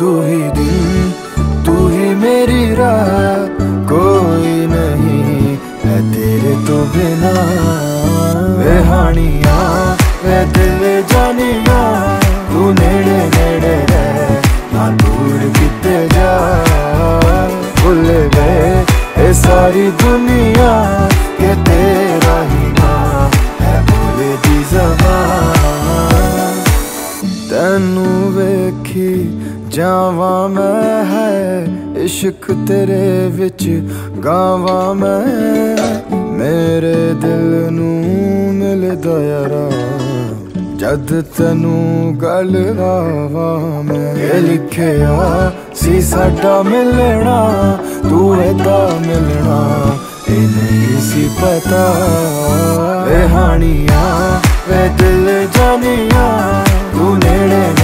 तू ही दिन, तू ही मेरी राह, कोई नहीं है तेरे तो बिना। वे हानिया वे दिल जानिया, तू नेड़े नेड़े रह ना दूर किते जा। भुल गए ये सारी दुनिया के तेरा ही ना है भोले दी ज़बान। तैनू वेखी जावा मैं है इश्क तेरे विच गावा मैं। मेरे दिल नू मिलदा यारा जद तैनू गल आवा मैं। ये लिखिया सी साडा मिलना, तू एदा मिलना ये नहीं सी पता। वे हानिया वे दिल जानिया, तू नेड़े